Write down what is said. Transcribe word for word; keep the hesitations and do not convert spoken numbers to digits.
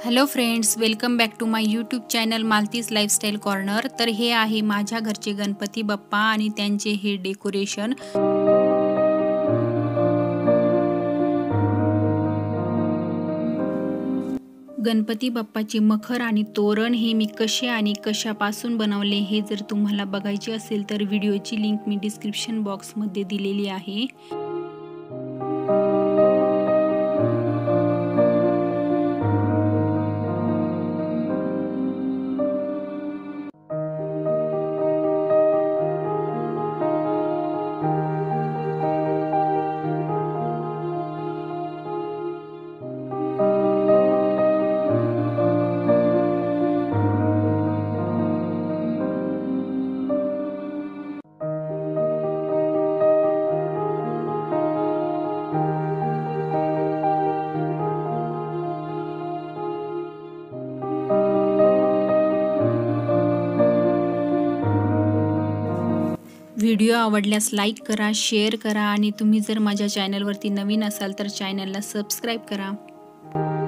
Hello friends, welcome back to my YouTube channel Malati's lifestyle corner. तर हे आहे माझ्या घरचे गणपती बाप्पा आणि त्यांचे हे डेकोरेशन। गणपती बाप्पाची मखर आणि तोरण हे मी कसे आणि कशापासून बनवले हे जर तुम्हाला बघायचे असेल तर व्हिडिओची लिंक मी डिस्क्रिप्शन बॉक्समध्ये दिलेली आहे। व्हिडिओ आवडल्यास लाईक करा, शेअर करा आणि तुम्ही जर माझ्या चॅनलवरती नवीन असाल तर चॅनलला सबस्क्राईब करा।